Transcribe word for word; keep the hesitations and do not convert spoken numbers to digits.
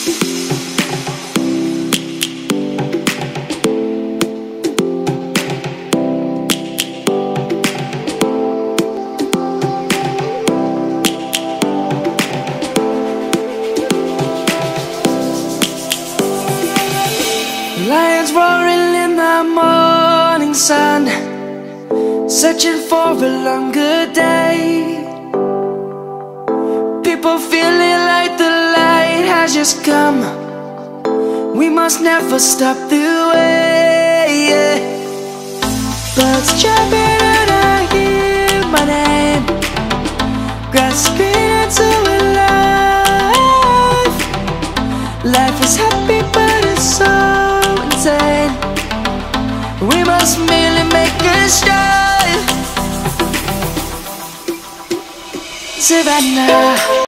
Lions roaring in the morning sun, searching for a longer day. People feeling like the light has just come. We must never stop the way, yeah. Birds chirping and I hear my name, grasping into a life. Life is happy but it's so insane. We must merely make a strive. Savannah.